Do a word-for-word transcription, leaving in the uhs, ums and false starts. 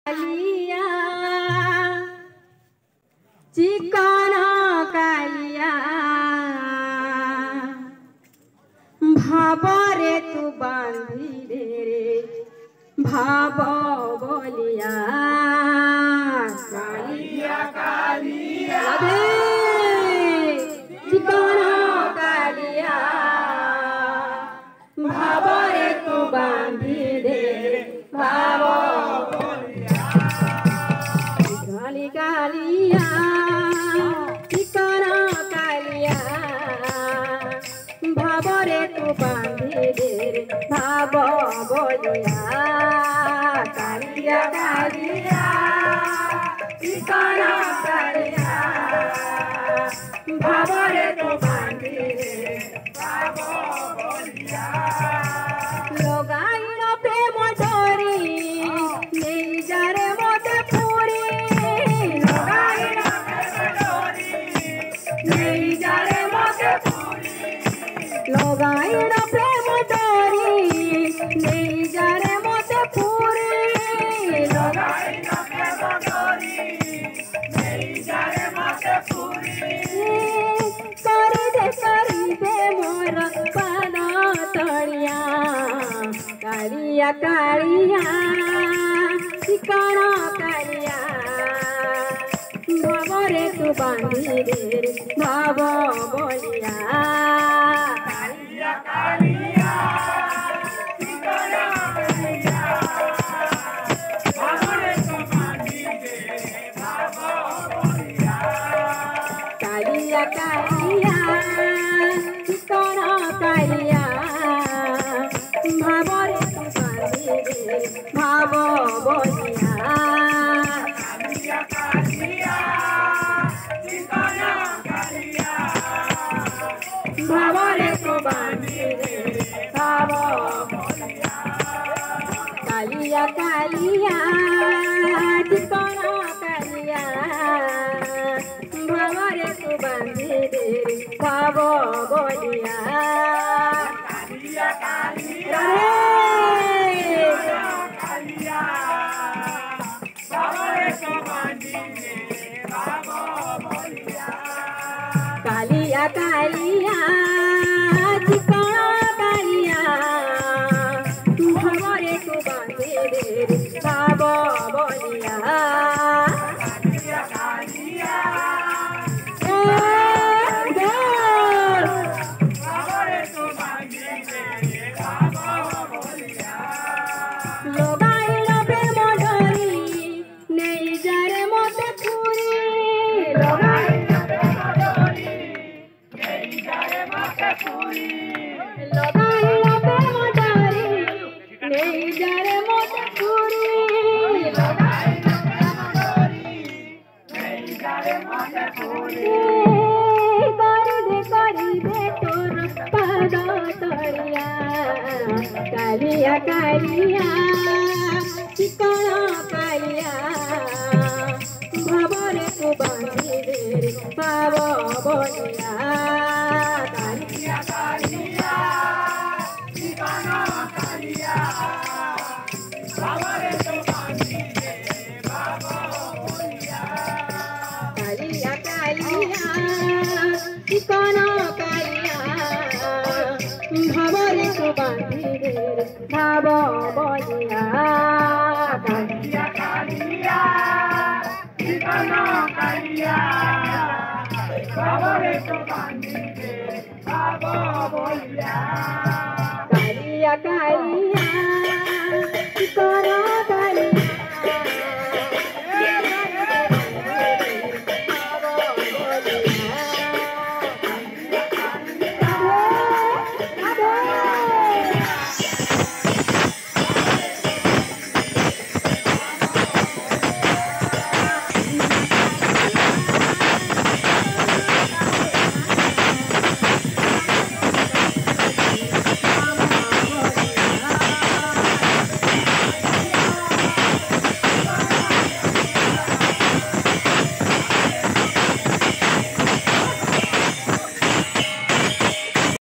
Kaliya chicken कालिया भावरे तू बांधी रे भाव बोलिया कालिया कालिया चिकन कालिया भावरे तू बांधी रे भाव कालिया चिकन कालिया भावरे तू बांधी दे भाव बोलिया कालिया कालिया चिकन कालिया भावरे तू बांधी दे भाव बोलिया लगाइन प्रेम डोरी नहीं जारे मोते पूरी लगाइन प्रेम डोरी नहीं जारे मोते पूरी लगाइन प्रेम डोरी नहीं जारे मोते पूरी करी दे करी दे मोर पाद तलिया कालिया कालिया चिकन कालिया भावरे तू बांधी रे भाव बोलिया कालिया कालिया चिकन कालिया भावरे तू बांधी रे भाव बोलिया कालिया कालिया चिकन कालिया भावरे तू बांधी रे भाव बोलिया कालिया कालिया भावरे तू बांधी रे भाव बोलिया कालिया कालिया चिकन कालिया भावरे तू बांधी रे भाव बोलिया कालिया कालिया कालिया भावरे तू बांधी रे भाव बोलिया कालिया कालिया चिकन कालिया भावरे तू बांधी रे भाव बोलिया कालिया कालिया भावरे तू बांधी रे भाव बोलिया लगाइन प्रेम डोरी नहीं जारे मोते पूरी लगाइन प्रेम डोरी नहीं जारे मोते पूरी लगाइन प्रेम डोरी नहीं जारे मोते पूरी लगाइन प्रेम डोरी नहीं जारे मोते पूरी करी दे करी दे तोर पाद तलिया कालिया कालिया चिकन कालिया भावरे तू बांधी रे भाव बोलिया कालिया कालिया चिकन कालिया भावरे तू बांधी रे भाव बोलिया कालिया कालिया चिकन कालिया भावरे तू बांधी रे भाव बोलिया कालिया कालिया चिकन कालिया भावरे तू बांधी रे भाव बोलिया कालिया कालिया